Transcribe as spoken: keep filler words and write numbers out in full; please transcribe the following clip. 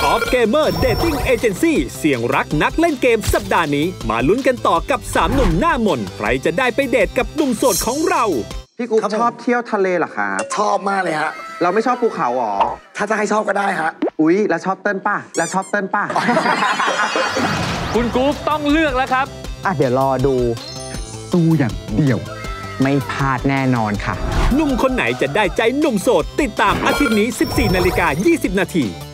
Top Gamer Dating Agency เสี่ยงรักนักเล่นเกมสัปดาห์นี้มาลุ้นกันต่อกับสามหนุ่มหน้ามนใครจะได้ไปเดทกับหนุ่มโสดของเราพี่กุ๊กชอบเที่ยวทะเลเหรอครับชอบมากเลยฮะเราไม่ชอบภูเขาหรอถ้าจะให้ชอบก็ได้ฮะอุ๊ยแล้วชอบเต้นป่ะแล้วชอบเต้นป่ะคุณกุ๊กต้องเลือกแล้วครับอ่ะเดี๋ยวรอดูสู้อย่างเดียวไม่พลาดแน่นอนค่ะหนุ่มคนไหนจะได้ใจหนุ่มโสดติดตามอาทิตย์นี้ สิบสี่นาฬิกายี่สิบนาที